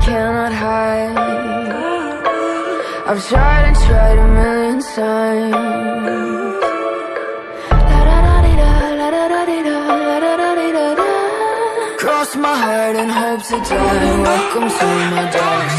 cannot hide. I've tried and tried a million times. Cross my heart and hope to die. Welcome to my dark